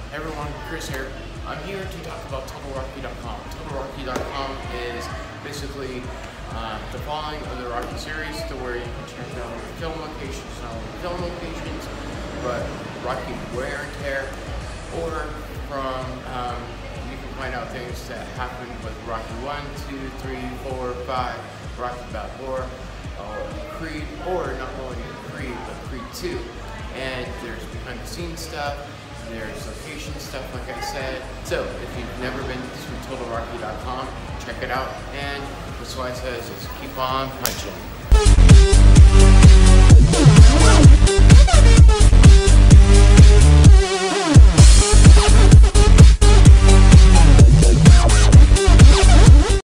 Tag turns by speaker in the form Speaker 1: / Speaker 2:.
Speaker 1: Hey everyone, Chris here. I'm here to talk about totalrocky.com. Totalrocky.com is basically the following of the Rocky series, to where you can check out film locations, not only film locations, but Rocky wear and tear, or from you can find out things that happened with Rocky 1, 2, 3, 4, 5, Rocky Balboa, Creed, or not only Creed, but Creed 2. And there's behind the scenes stuff, there's location stuff, like I said. So if you've never been to totalrocky.com, check it out. And that's why it says is keep on punching.